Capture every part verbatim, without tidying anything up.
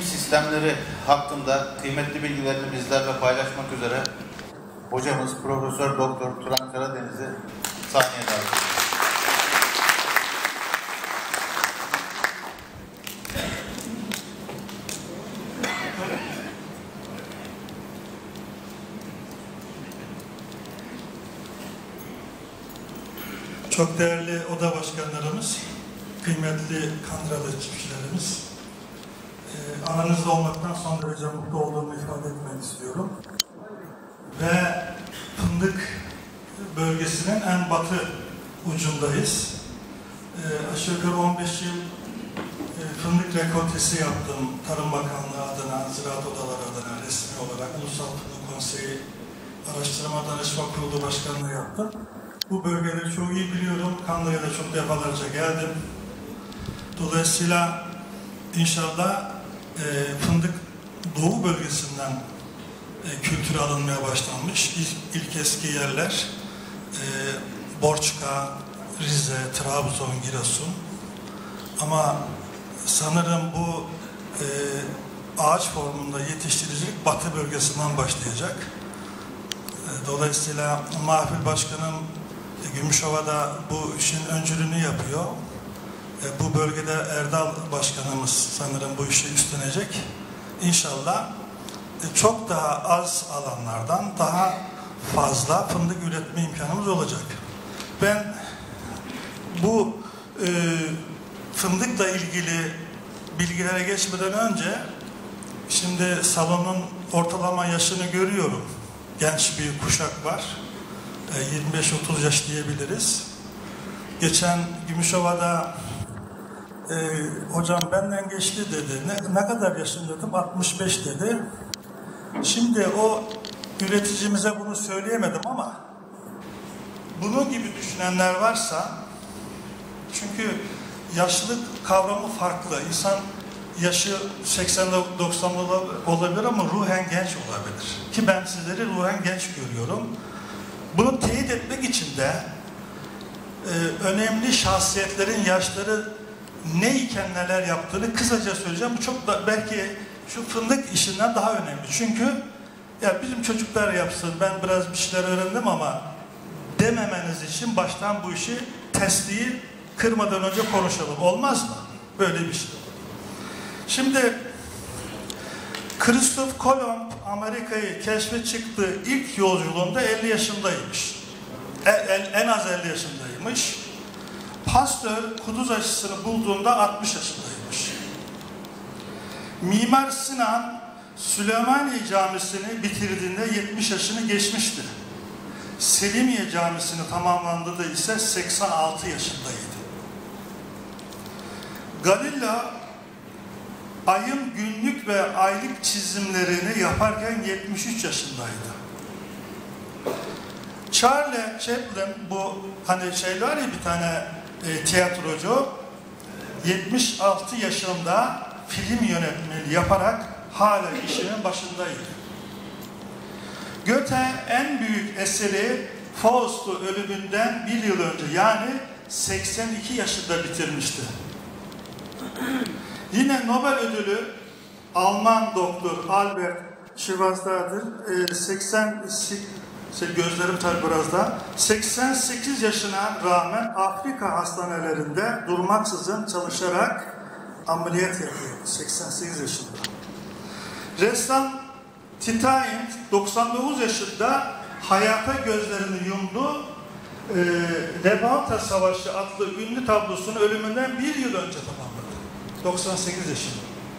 sistemleri hakkında kıymetli bilgilerini bizlerle paylaşmak üzere hocamız Profesör Doktor Turan Karadeniz'i sahneye davet ediyoruz. Çok değerli oda başkanlarımız, kıymetli Kandıralı çiftçilerimiz, e, aranızda olmaktan son derece mutlu olduğumu ifade etmek istiyorum. Ve Fındık bölgesinin en batı ucundayız. E, aşağı yukarı on beş yıl e, fındık rekoltesi yaptım. Tarım Bakanlığı adına, Ziraat Odaları adına, resmi olarak Ulusal Fındık Konseyi Araştırma Danışma Kurulu Başkanlığı yaptım. Bu bölgeleri çok iyi biliyorum. Kandı'ya da çok defalarca geldim. Dolayısıyla inşallah e, fındık doğu bölgesinden e, kültüre alınmaya başlanmış. İlk, ilk eski yerler e, Borçka, Rize, Trabzon, Giresun. Ama sanırım bu e, ağaç formunda yetiştiricilik batı bölgesinden başlayacak. E, dolayısıyla Mahfil Başkanım Gümüşova'da bu işin öncülüğünü yapıyor. E, bu bölgede Erdal Başkanımız sanırım bu işi üstlenecek. İnşallah e, çok daha az alanlardan daha fazla fındık üretme imkanımız olacak. Ben bu e, fındıkla ilgili bilgilere geçmeden önce şimdi salonun ortalama yaşını görüyorum. Genç bir kuşak var. yirmi beş otuz yaş diyebiliriz. Geçen Gümüşova'da e, hocam benden geçti dedi. Ne, ne kadar yaşın dedim? altmış beş dedi. Şimdi o üreticimize bunu söyleyemedim ama bunun gibi düşünenler varsa, çünkü yaşlılık kavramı farklı. İnsan yaşı seksen doksan olabilir ama ruhen genç olabilir. Ki ben sizleri ruhen genç görüyorum. Bunu teyit etmek için de e, önemli şahsiyetlerin yaşları ne iken neler yaptığını kısaca söyleyeceğim. Bu çok da belki şu fındık işinden daha önemli. Çünkü ya bizim çocuklar yapsın, ben biraz bir şeyler öğrendim ama dememeniz için baştan bu işi testiyi kırmadan önce konuşalım. Olmaz mı? Böyle bir şey. Şimdi Christoph Kolomb Amerika'yı keşfe çıktığı ilk yolculuğunda elli yaşındaymış. En, en az elli yaşındaymış. Pasteur kuduz aşısını bulduğunda altmış yaşındaymış. Mimar Sinan Süleymaniye Camisi'ni bitirdiğinde yetmiş yaşını geçmişti. Selimiye Camisi'ni tamamlandığında ise seksen altı yaşındaydı. Galileo ayın günlük ve aylık çizimlerini yaparken yetmiş üç yaşındaydı. Charlie Chaplin, bu hani şey var ya bir tane e, tiyatrocu, yetmiş altı yaşında film yönetmeni yaparak hala işinin başındaydı. Goethe en büyük eseri Faust'u ölümünden bir yıl önce, yani seksen iki yaşında bitirmişti. Yine Nobel ödülü Alman doktor Albert Schweitzer seksen gözlerim tabi biraz da seksen sekiz yaşına rağmen Afrika hastanelerinde durmaksızın çalışarak ameliyat yapıyor. seksen sekiz yaşında. Ressam Titian doksan dokuz yaşında hayata gözlerini yumdu. E, Levanta Savaşı adlı ünlü tablosunu ölümünden bir yıl önce tamamladı. doksan sekiz yaşında.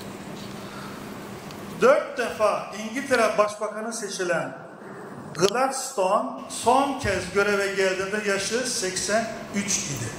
Dört defa İngiltere Başbakanı seçilen Gladstone son kez göreve geldiğinde yaşı seksen üç idi.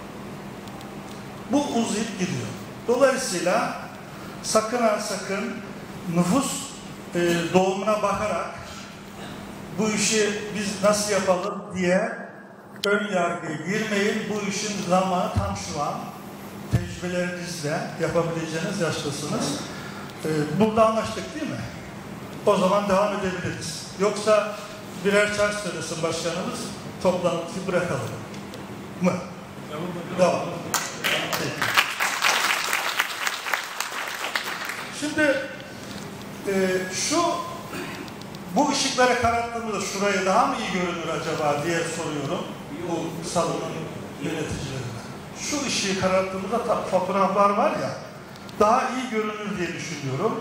Bu uzayıp gidiyor. Dolayısıyla sakın ha sakın nüfus e, doğumuna bakarak bu işi biz nasıl yapalım diye ön yargıya girmeyin. Bu işin zamanı tam şu an. Tecrübelerinizle yapabileceğiniz yaştasınız. Ee, burada anlaştık değil mi? O zaman devam edebiliriz. Yoksa birer çay söylesin başkanımız, toplantıyı bırakalım mı? Devam. Şimdi e, şu bu ışıkları kararttığımızda şurayı daha mı iyi görünür acaba diye soruyorum bu salonun yöneticilerine. Şu ışığı kararttığımızda fotoğraflar var ya, daha iyi görünür diye düşünüyorum.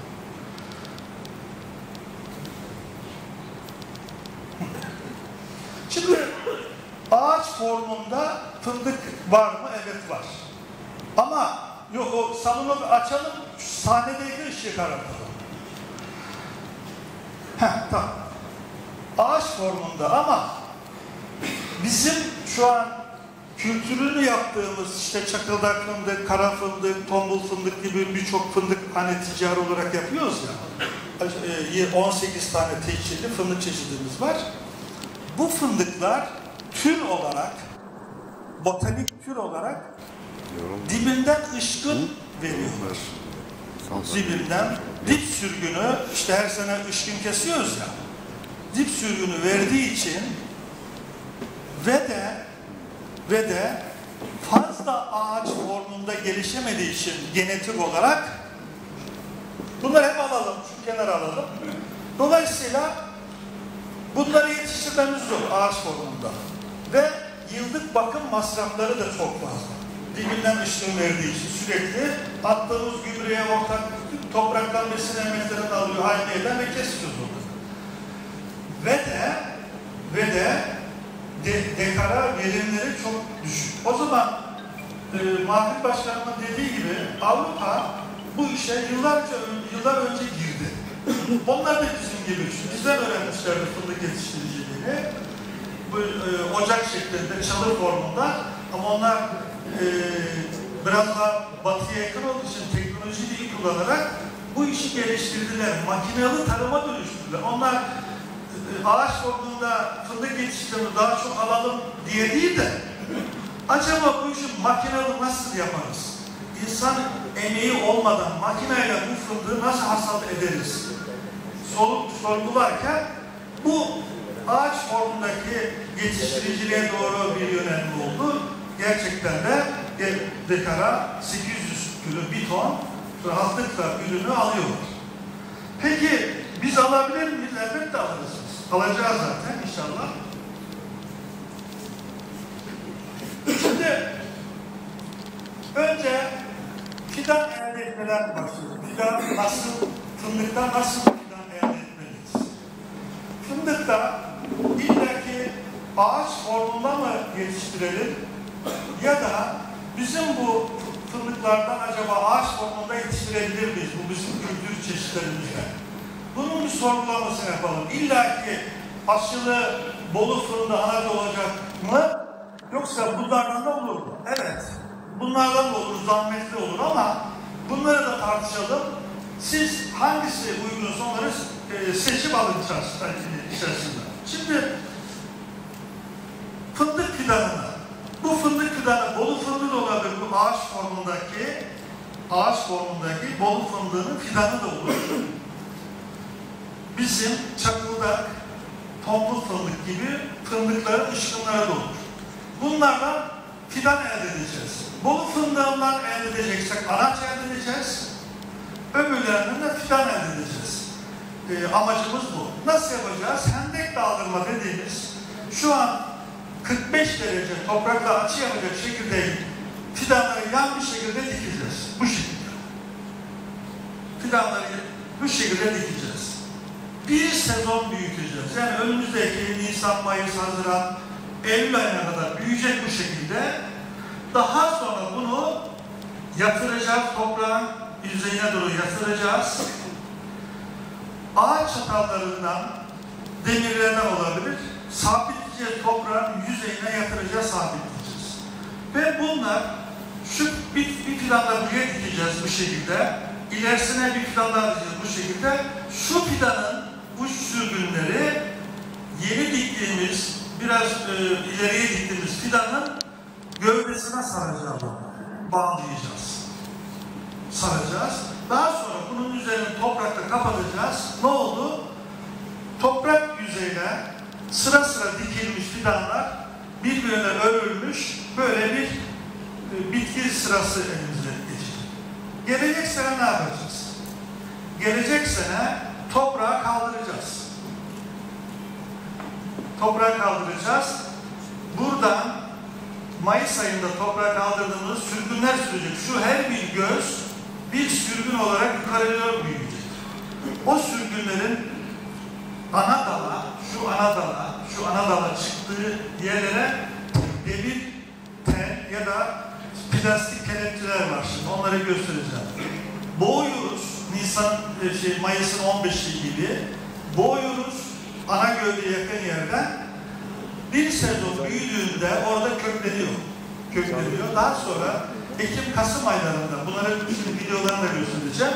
Şimdi ağaç formunda fındık var mı? Evet var. Ama yok, o salonu açalım, sahnedeki ışığı karartalım. Heh, tamam. Ağaç formunda ama bizim şu an kültürünü yaptığımız işte çakıldak fındık, kara fındık, tombul fındık gibi birçok fındık hani ticari olarak yapıyoruz ya. on sekiz tane teçhirli fındık çeşidimiz var. Bu fındıklar tür olarak, botanik tür olarak dibinden ışkın veriyorlar. Dibinden dip sürgünü, işte her sene ışkın kesiyoruz ya, dip sürgünü verdiği için ve de ve de fazla ağaç formunda gelişemediği için genetik olarak bunları hep alalım, şu kenara alalım. Dolayısıyla bunları yetiştirmemiz zor ağaç formunda ve yıllık bakım masrafları da çok fazla. Dibinden ışın verdiği için sürekli attığımız gübreye ortak topraktan besin elementlerini alıyor, haline eden ve kesiyoruz onu. Ve de ve de de, dekara verimleri çok düşük. O zaman e, Mahmut Başkanımın dediği gibi Avrupa bu işe yıllarca yıllar önce girdi. Onlar da bizim gibi, bizden öğrenmişlerdi fındık yetiştiriciliğini. Bu e, ocak şeklinde, çalı formunda, ama onlar e, biraz daha batıya yakın olduğu için teknolojiyi iyi kullanarak bu işi geliştirdiler. Makinalı tarıma dönüştürdüler. Onlar e, ağaç formunda fındık yetiştirmeyi daha çok alalım diye değil de acaba bu işi makinalı nasıl yaparız? İnsan emeği olmadan makineyle bu fındığı nasıl hasat ederiz? Sorgularken bu ağaç formundaki yetiştiriciliğe doğru bir yönelim oldu. Gerçekten de dekara sekiz yüz kilo bir ton rahatlıkla ürünü alıyorlar. Peki biz alabilir miyiz? Elbette alırız. Alacağız zaten inşallah. Şimdi önce fidan elde etmeden başlıyoruz. Fidan nasıl, fındıktan nasıl fidan elde etmeliyiz? Fındıkta illaki ağaç formunda mı yetiştirelim ya da bizim bu fındıklardan acaba ağaç formunda yetiştirebilir miyiz bu bizim kültür çeşitlerimizde? Bunun bir sorgulamasını yapalım. İllaki aşılı Bolu fındığı anaç olacak mı? Yoksa bunlardan da olur mu? Evet. Bunlardan da olur, zahmetli olur ama bunları da tartışalım. Siz hangisi uygunsa onları e, seçip alın içerisinde. Şimdi fındık fidanına, bu fındık fidanı Bolu fındığı da olabilir, bu ağaç formundaki ağaç formundaki Bolu fındığının fidanı da olur. Bizim çakıldak, tombul fındık gibi fındıkların ışkınları da olur. Bunlardan fidan elde edeceğiz. Bolu fındığından elde edeceksek anaç elde edeceğiz. Öbürlerinden de fidan elde edeceğiz. E, amacımız bu. Nasıl yapacağız? Hendek dağılırma dediğimiz şu an kırk beş derece toprakla açı yapacak şekilde fidanları yan bir şekilde dikeceğiz. Bu şekilde. Fidanları bu şekilde dikeceğiz. Bir sezon büyüteceğiz. Yani önümüzdeki Nisan, Mayıs, Haziran, Eylül ayına kadar büyüyecek bu şekilde. Daha sonra bunu yatıracağız, toprağın yüzeyine doğru yatıracağız. Ağaç çatallarından, demirlerden olabilir. Sabitleyeceğiz, toprağın yüzeyine yatıracağız, sabitleyeceğiz. Ve bunlar, şu bir, bir fidanla buraya dikeceğiz bu şekilde. İlerisine bir fidan daha dikeceğiz bu şekilde. Şu fidanın uç sürgünleri yeni diktiğimiz, biraz e, ileriye diktiğimiz fidanın gövdesine saracağız, bağlayacağız. Saracağız. Daha sonra bunun üzerini toprakla kapatacağız. Ne oldu? Toprak yüzeyine sıra sıra dikilmiş fidanlar birbirine örülmüş böyle bir e, bitki sırası elimize geçecek. Gelecek sene ne yapacağız? gelecek sene toprağa kaldıracağız. Toprağa kaldıracağız. Buradan Mayıs ayında toprağa kaldırdığımız sürgünler sürecek. Şu her bir göz bir sürgün olarak yukarı doğru büyüyecek. O sürgünlerin ana dala, şu ana dala, şu ana dala çıktığı yerlere demir tel ya da plastik kelepçeler var şimdi. Onları göstereceğim. Boğuyoruz. Nisan, şey, Mayıs'ın on beşi gibi boğuyoruz. Ana gövdeye yakın yerden. Bir sezon büyüdüğünde orada kökleniyor. Kökleniyor. Daha sonra Ekim-Kasım aylarında, bunları şimdi videolarını da göstereceğim.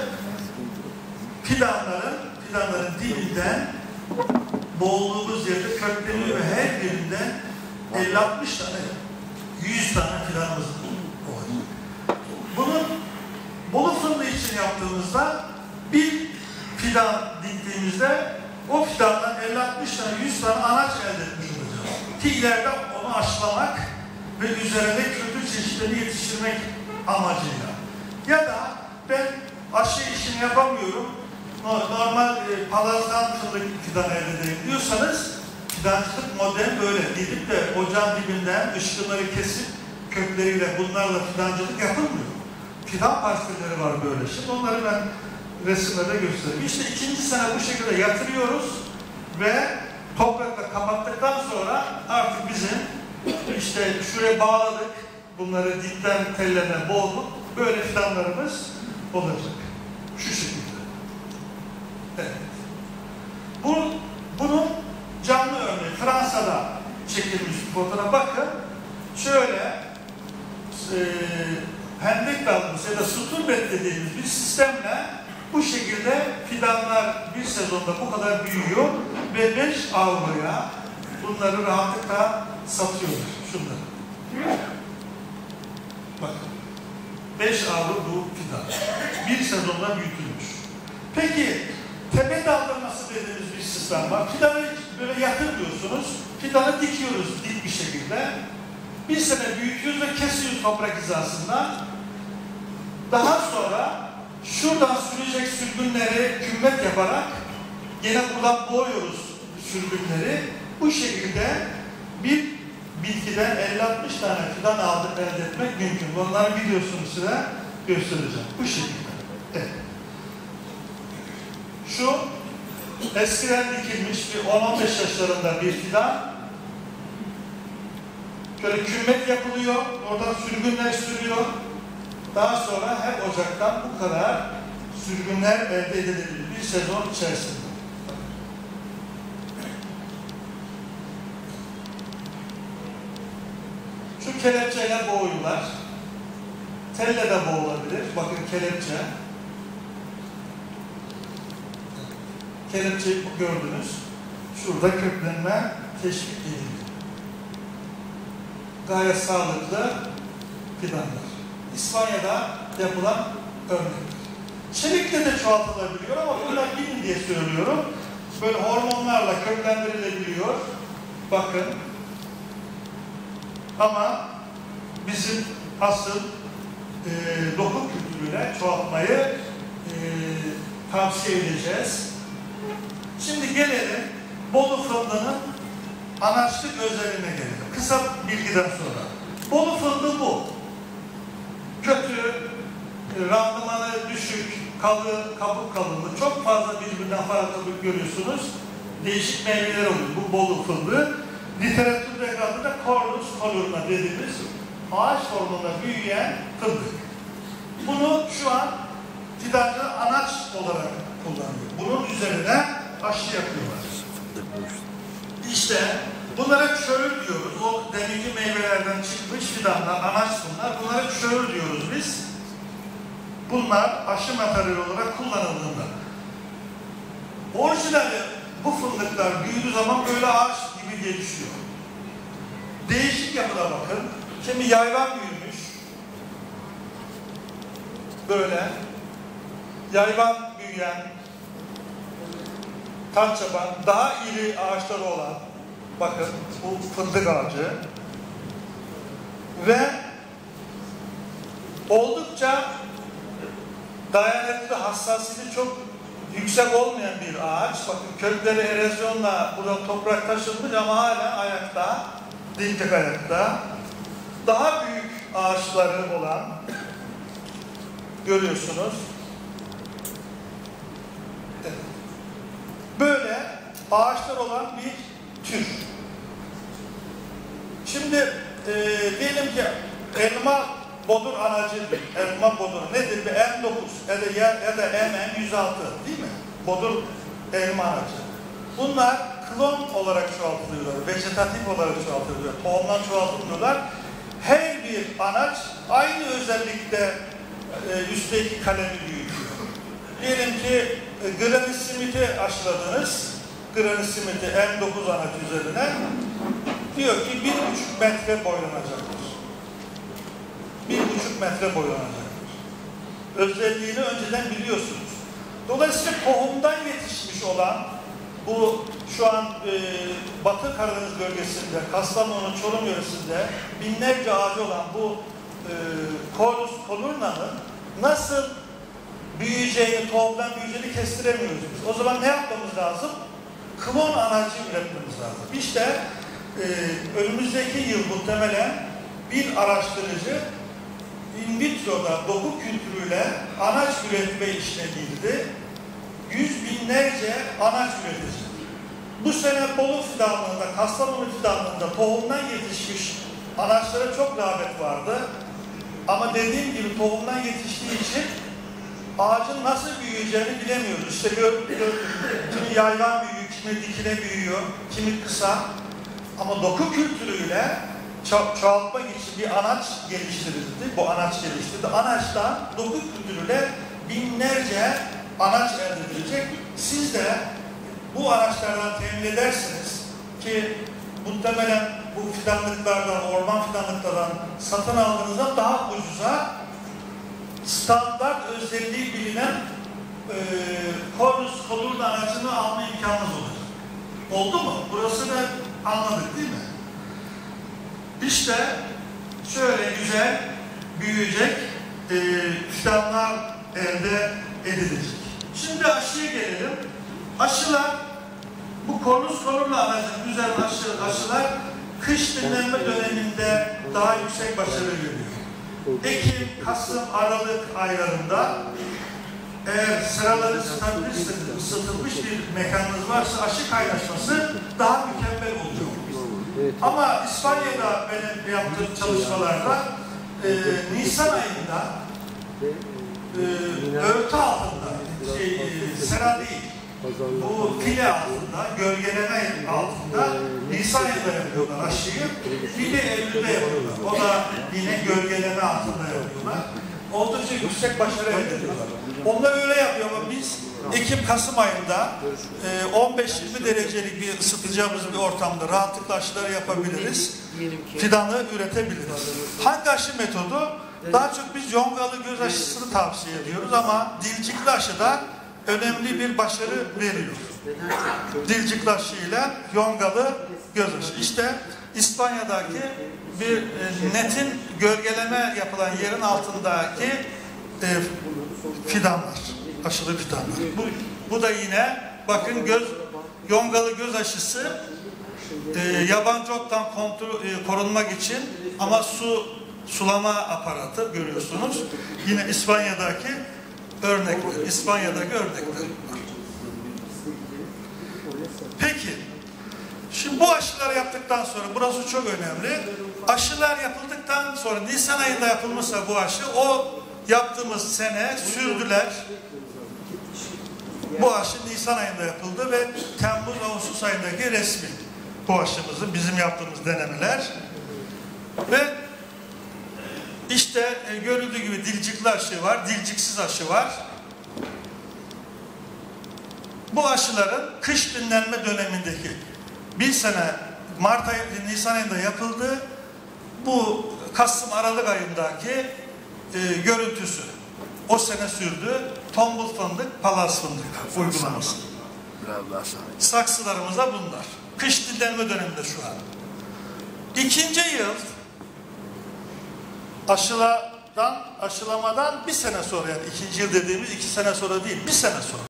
Fidanların, fidanların dibinden boğulduğumuz yerde kökleniyor ve her birinden elli altmış tane, yüz tane fidanımız oluyor. Bunun Bolu fındığı için yaptığımızda bir fidan diktiğimizde o fidandan elli altmış tane, yüz tane anaç elde etmiş olacağız. Ki ileride onu aşılamak ve üzerine kültür çeşitlerini yetiştirmek amacıyla. Ya da ben aşı işini yapamıyorum, normal e, palazdan fındık fidan elde edeyim diyorsanız, fidancılık modern böyle. Gidip de ocağın dibinden ışkınları kesip kökleriyle bunlarla fidancılık yapılmıyor. Fidan parselleri var böyle. Şimdi onları ben resimlerde göstereyim. İşte ikinci sene bu şekilde yatırıyoruz ve toprakla kapattıktan sonra artık bizim işte şuraya bağladık, bunları dipten tellerine boğduk, böyle fidanlarımız olacak. Şu şekilde. Evet. Bu, bunun canlı örneği Fransa'da çekilmiş bir fotoğraf. Bakın şöyle e, hendek dalımız ya da sütunbet dediğimiz bir sistemle bu şekilde fidanlar bir sezonda bu kadar büyüyor ve beş avroya bunları rahatlıkla satıyorlar. Şunları. Bakın. beş avro bu fidan. Bir sezonda büyütülmüş. Peki tepe daldırması dediğimiz bir sistem var. Fidanı böyle yatırmıyorsunuz. Fidanı dikiyoruz dik bir şekilde. Bir sene büyütüyoruz ve kesiyoruz toprak hizasından. Daha sonra şuradan sürecek sürgünleri kümmet yaparak yine buradan boğuyoruz sürgünleri. Bu şekilde bir bitkiden elli altmış tane fidan aldık elde etmek mümkün. Bunları videosunu size göstereceğim. Bu şekilde. Evet. Şu eskiden dikilmiş bir on on beş yaşlarında bir fidan. Şöyle kümmet yapılıyor. Oradan sürgünler sürüyor. Daha sonra her ocaktan bu kadar sürgünler elde edilebilir bir sezon içerisinde. Şu kelepçeyle boğuyorlar. Telle de boğulabilir. Bakın kelepçe. Kelepçeyi gördünüz. Şurada köklenme teşvik edildi. Gayet sağlıklı fidanlar. İspanya'da yapılan örnek. Çelikle de çoğaltılabiliyor ama bunlar bilin diye söylüyorum. Böyle hormonlarla köklendirilebiliyor. Bakın. Ama bizim asıl e, doku kültürüyle çoğaltmayı e, tavsiye edeceğiz. Şimdi gelelim Bolu fındığının anaçlık özelliğine gelelim. Kısa bilgiden sonra. Bolu fındığı bu. Kötü, randımanı düşük, kalı, kabuk kalınlığı, çok fazla birbirinden farklılık görüyorsunuz. Değişik meyveler oluyor bu Bolu fındığı. Literatürde adında Cornus colurna dediğimiz ağaç formunda büyüyen fındık. Bunu şu an fidancı anaç olarak kullanıyor. Bunun üzerine aşı yapıyorlar. İşte bunlara çöğür diyoruz. O deminki meyvelerden çıkmış fidanlar, anaç bunlar. Bunlara çöğür diyoruz biz. Bunlar aşı materyal olarak kullanıldığında. Orijinali bu fındıklar büyüdüğü zaman böyle ağaç gibi gelişiyor. Değişik yapıda bakın. Şimdi yayvan büyümüş. Böyle. Yayvan büyüyen, tam çaban, daha iri ağaçları olan, bakın bu fındık ağacı ve oldukça dayanıklı, hassasiyeti çok yüksek olmayan bir ağaç. Bakın kökleri erozyonla burada toprak taşınmış ama hala ayakta, dimdik ayakta. Daha büyük ağaçları olan görüyorsunuz. Evet. Böyle ağaçlar olan bir tür. Şimdi e, diyelim ki elma bodur anacı, elma bodur nedir? Bir M dokuz ya da, ya da M M yüz altı değil mi? Bodur elma anacı. Bunlar klon olarak çoğaltılıyorlar, vejetatif olarak çoğaltılıyorlar, tohumdan çoğaltılıyorlar. Her bir anaç aynı özellikle e, üstteki kalemi büyütüyor. Diyelim ki e, Granny Smith'i aşıladınız, Granny Smith'i M dokuz anaç üzerine diyor ki bir buçuk metre boylanacaktır. Bir buçuk metre boylanacaktır. Özelliğini önceden biliyorsunuz. Dolayısıyla tohumdan yetişmiş olan bu şu an e, Batı Karadeniz bölgesinde, Kastamonu, Çorum yöresinde binlerce ağacı olan bu e, Corvus colurna'nın nasıl büyüyeceğini, tohumdan büyüyeceğini kestiremiyoruz biz. O zaman ne yapmamız lazım? Klon anacı üretmemiz lazım. İşte e, önümüzdeki yıl muhtemelen bir araştırıcı in vitro'da doku kültürüyle anaç üretme işine girdi. Yüz binlerce anaç üretecek. Bu sene Bolu fidanlığında, Kastamonu fidanlığında tohumdan yetişmiş anaçlara çok rağbet vardı. Ama dediğim gibi tohumdan yetiştiği için ağacın nasıl büyüyeceğini bilemiyoruz. İşte gördük, kimi yayvan büyüyor, kimi dikine büyüyor, kimi kısa. Ama doku kültürüyle ço çoğaltmak için bir anaç geliştirildi. Bu anaç geliştirildi. Anaçtan doku kültürüyle binlerce anaç elde edilecek. Siz de bu araçlardan temin edersiniz ki muhtemelen bu fidanlıklardan, orman fidanlıklardan satın aldığınızda daha ucuza standart özelliği bilinen e, Corvus colurna aracını alma imkanınız olacak. Oldu mu? Burasını anladık değil mi? İşte şöyle güzel büyüyecek e, fidanlar elde edilecek. Şimdi aşıya gelelim. Aşılar, bu Corvus colurna aracının üzerine aşı, aşılar kış dinlenme döneminde daha yüksek başarı görüyor. Ekim, Kasım, Aralık aylarında eğer sıraları ısıtılmış, ısıtılmış bir mekanınız varsa aşı kaynaşması daha mükemmel olacak. Ama İspanya'da benim yaptığım çalışmalarda e, Nisan ayında e, örtü altında, şey, e, sera değil, bu file altında, gölgeleme altında Nisan ayında yapıyorlar aşıyı, bir de Eylül'de yapıyorlar. O da yine gölgeleme altında yapıyorlar. Oldukça yüksek başarı elde ediyorlar. Onlar öyle yapıyor ama biz Ekim-Kasım ayında on beş yirmi derecelik bir ısıtacağımız bir ortamda rahatlıkla aşıları yapabiliriz. Fidanı üretebiliriz. Hangi aşı metodu? Daha çok biz yongalı göz aşısını tavsiye ediyoruz ama dilcikli aşıda önemli bir başarı veriyor. Dilcikli aşıyla yongalı göz aşı. İşte İspanya'daki bir e, netin gölgeleme yapılan yerin altındaki e, fidanlar, aşılı fidanlar. Bu, bu da yine bakın göz yongalı göz aşısı e, yabancı ottan kontrol, e, korunmak için ama su sulama aparatı görüyorsunuz. Yine İspanya'daki örnekler, İspanya'daki örnekler. Peki, şimdi bu aşıları yaptıktan sonra, burası çok önemli. Aşılar yapıldıktan sonra, Nisan ayında yapılmışsa bu aşı, o yaptığımız sene sürdüler. Bu aşı Nisan ayında yapıldı ve Temmuz-Ağustos ayındaki resmi bu aşımızın, bizim yaptığımız denemeler. Ve işte e, görüldüğü gibi dilcikli aşı var, dilciksiz aşı var. Bu aşıların kış dinlenme dönemindeki bir sene Mart ayı, Nisan ayında yapıldı. Bu Kasım Aralık ayındaki e, görüntüsü. O sene sürdü. Tombul fındık, palas fındık uygulaması. Saksılarımızda bunlar. Kış dinlenme döneminde şu an. İkinci yıl aşıladan, aşılamadan bir sene sonra, yani ikinci yıl dediğimiz iki sene sonra değil, bir sene sonra.